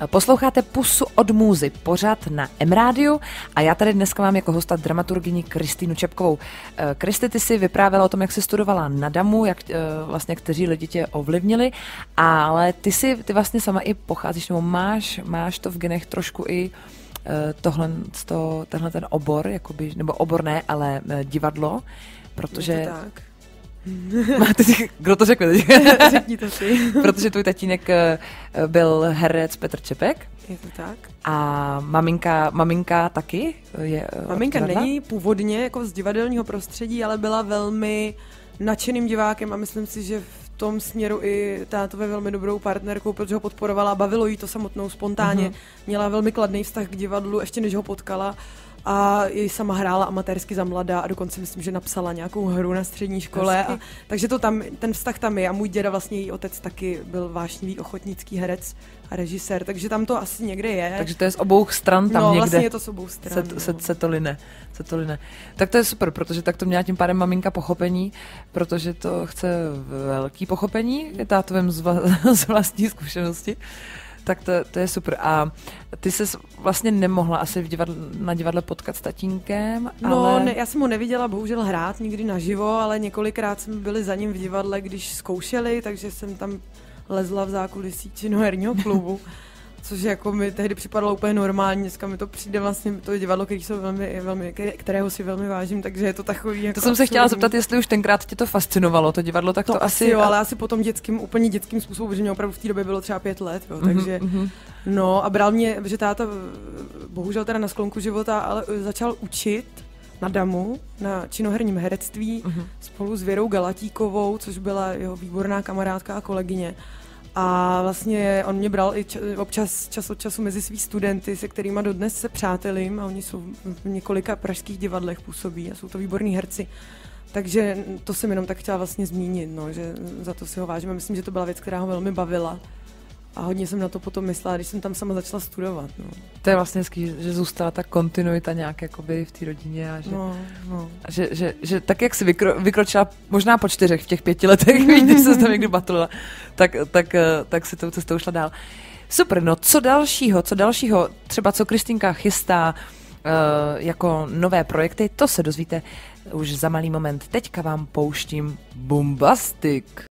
Posloucháte Pusu od můzy, pořad na M-rádiu a já tady dneska mám jako hosta dramaturgyni Kristýnu Čepkovou. Kristi, ty si vyprávěla o tom, jak jsi studovala na DAMu, jak vlastně kteří lidi tě ovlivnili, ale ty vlastně sama i pocházíš, nebo máš to v genech trošku i tenhle ten obor, jakoby, nebo obor ne, ale divadlo, protože... Je to tak. Kdo to řekne? Řekni to ty. Protože tvůj tatínek byl herec Petr Čepek. Je to tak. A maminka taky? Maminka není původně jako z divadelního prostředí, ale byla velmi nadšeným divákem a myslím si, že v tom směru i tátovi velmi dobrou partnerkou, protože ho podporovala, bavilo jí to samotnou spontánně. Měla velmi kladný vztah k divadlu, ještě než ho potkala. A jej sama hrála amatérsky za mladá a dokonce myslím, že napsala nějakou hru na střední škole. Takže to tam, ten vztah tam je a můj děda, vlastně její otec, taky byl vášnivý ochotnický herec a režisér, takže tam to asi někde je. Takže to je z obou stran tam někde. No, vlastně je to z obou stran. Se to line. Tak to je super, protože tak to měla tím pádem maminka pochopení, protože to chce velký pochopení, je tátovem z vlastní zkušenosti. Tak to je super. A ty ses vlastně nemohla asi na divadle potkat s tatínkem, ale... No, ne, já jsem ho neviděla bohužel hrát nikdy naživo, ale několikrát jsme byli za ním v divadle, když zkoušeli, takže jsem tam lezla v zákulisí činoherního klubu, což jako mi tehdy připadalo úplně normální. Dneska mi to přijde vlastně to divadlo, kterého si velmi vážím, takže je to takový jako... To jsem se chtěla zeptat, jestli už tenkrát tě to fascinovalo, to divadlo, tak to asi... Jo, ale asi potom úplně dětským způsobem, protože mě opravdu v té době bylo třeba 5 let, jo, takže... No a bral mě, že táta, bohužel teda na sklonku života, ale začal učit na DAMu, na činoherním herectví, spolu s Věrou Galatíkovou, což byla jeho výborná kamarádka a kolegyně. A vlastně on mě bral i občas čas od času mezi svý studenty, se kterýma dodnes se přátelím, a oni jsou v několika pražských divadlech působí a jsou to výborní herci. Takže to jsem jenom tak chtěla vlastně zmínit, no, že za to si ho vážím. Myslím, že to byla věc, která ho velmi bavila. A hodně jsem na to potom myslela, když jsem tam sama začala studovat. No. To je vlastně hezký, že zůstala ta kontinuita nějak jakoby v té rodině a že tak, jak jsi vykročila možná po 4 v těch 5 letech, když se tam někdy batlila, tak si tou cestou šla dál. Super, no co dalšího, třeba co Kristýnka chystá jako nové projekty, to se dozvíte už za malý moment. Teďka vám pouštím Bombastic.